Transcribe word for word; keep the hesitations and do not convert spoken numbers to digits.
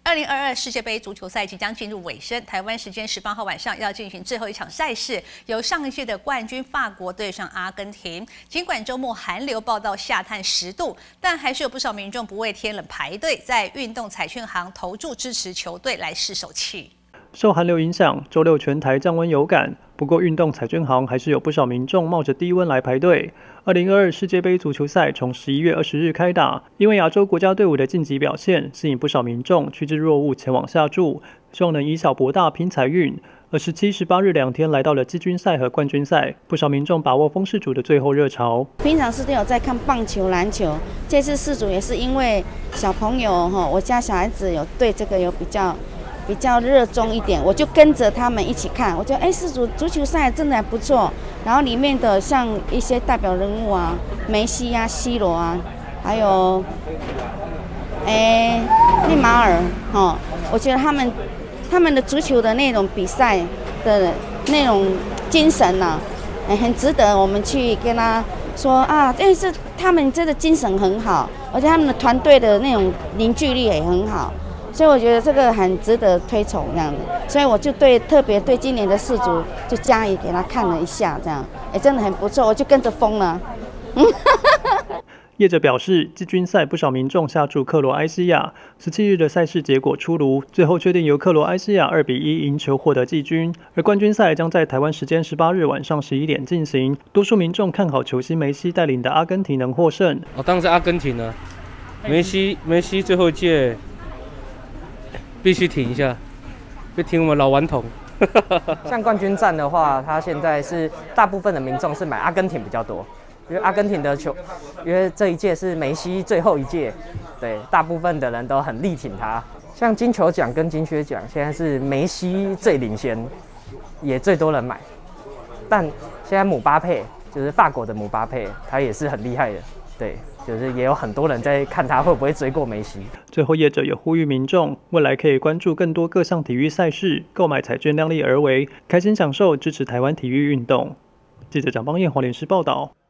二零二二世界杯足球赛即将进入尾声，台湾时间十八号晚上要进行最后一场赛事，由上一届的冠军法国对上阿根廷。尽管周末寒流报到下探十度，但还是有不少民众不畏天冷排队在运动彩券行投注支持球队来试手气。 受寒流影响，周六全台降温有感。不过，运动彩券行还是有不少民众冒着低温来排队。二零二二世界杯足球赛从十一月二十日开打，因为亚洲国家队伍的晋级表现，吸引不少民众趋之若鹜前往下注，希望能以小博大拼财运。而十七、十八日两天来到了季军赛和冠军赛，不少民众把握封氏组的最后热潮。 平常是都有在看棒球、篮球，这次世组也是因为小朋友哈，我家小孩子有对这个有比较。比较热衷一点，我就跟着他们一起看。我觉得哎，世足足球赛真的还不错。然后里面的像一些代表人物啊，梅西啊、C 罗啊，还有哎内马尔哈、哦，我觉得他们他们的足球的那种比赛的那种精神呢、啊，哎，很值得我们去跟他说啊，但是他们真的精神很好，而且他们的团队的那种凝聚力也很好。所以我觉得这个很值得推崇这样的，所以我就对特别对今年的世足就加以给他看了一下，这样，哎，真的很不错，我就跟着疯了。 业者表示，季军赛不少民众下注克罗埃西亚。十七日的赛事结果出炉，最后确定由克罗埃西亚二比一赢球获得季军。而冠军赛将在台湾时间十八日晚上十一点进行。多数民众看好球星梅西带领的阿根廷能获胜。 哦，当然是阿根廷了。梅西，梅西最后一届。必须停一下，别停我们老顽童。 像冠军战的话，他现在是大部分的民众是买阿根廷比较多，因为阿根廷的球，因为这一届是梅西最后一届，对，大部分的人都很力挺他。像金球奖跟金靴奖，现在是梅西最领先，也最多人买。但现在姆巴佩就是法国的姆巴佩，他也是很厉害的，对。就是也有很多人在看他会不会追过梅西。 最后，业者也呼吁民众未来可以关注更多各项体育赛事，购买彩券量力而为，开心享受支持台湾体育运动。记者蒋邦彦、黄连诗报道。